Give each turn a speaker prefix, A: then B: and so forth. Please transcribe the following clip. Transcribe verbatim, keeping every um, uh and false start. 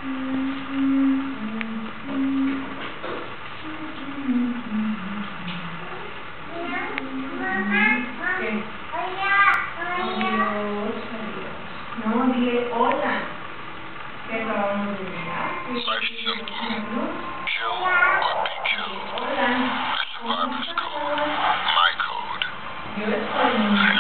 A: No, dile hola. Que lo vamos a llegar.
B: Life simple. Kill or be killed.
A: Hola.
B: A survivor's code. My code.
A: Yo estoy